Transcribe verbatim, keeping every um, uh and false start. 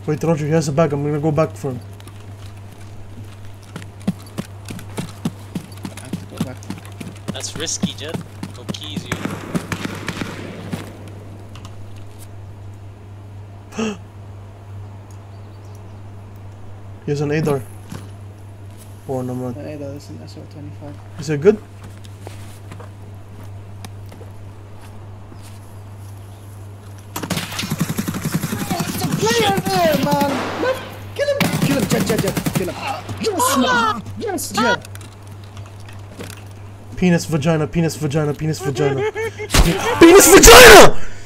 Wait, Roger, he has a bag. I'm gonna go back for him. I have to go back. That's risky, Jed. Go keys you. He has an A D A R. Oh, no, man. Hey, that is an S R twenty-five. Is it good? It's a player there, man! No, kill him! Kill him, Jed, Jed, Jed. Kill him. Yes, man! Yes, Jed! Penis, vagina, penis, vagina, penis, vagina. Penis, vagina!